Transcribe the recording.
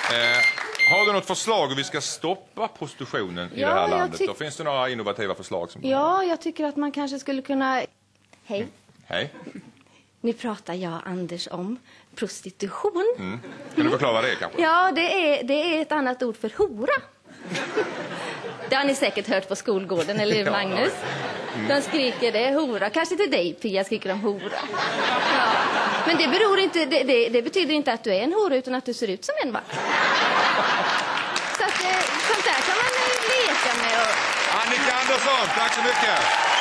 Har du något förslag hur vi ska stoppa prostitutionen i det här landet? Då finns det några innovativa förslag. Ja, jag tycker att man kanske skulle kunna... Hej. Hej. Nu pratar jag, Anders, om prostitution. Kan du förklara det kanske? Ja, det är ett annat ord för hora. Det har ni säkert hört på skolgården, eller hur, Magnus? De skriker det, hora. Kanske till dig, Pia, skriker de hora. Ja. Men det beror inte, det betyder inte att du är en hora, utan att du ser ut som en, va? Så att, sånt där kan man leka med. Annika Andersson, tack så mycket!